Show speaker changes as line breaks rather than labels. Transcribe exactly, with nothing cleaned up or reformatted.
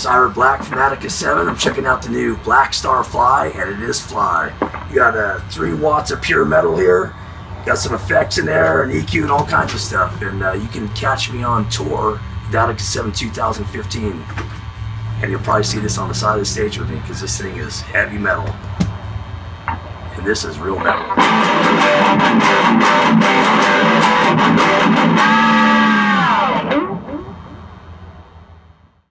It's Ira Black from Attika seven. I'm checking out the new Blackstar Fly, and it is fly. You got uh, three watts of pure metal here. Got some effects in there, and E Q, and all kinds of stuff. And uh, you can catch me on tour with Attika seven two thousand fifteen. And you'll probably see this on the side of the stage with me, because this thing is heavy metal. And this is real metal.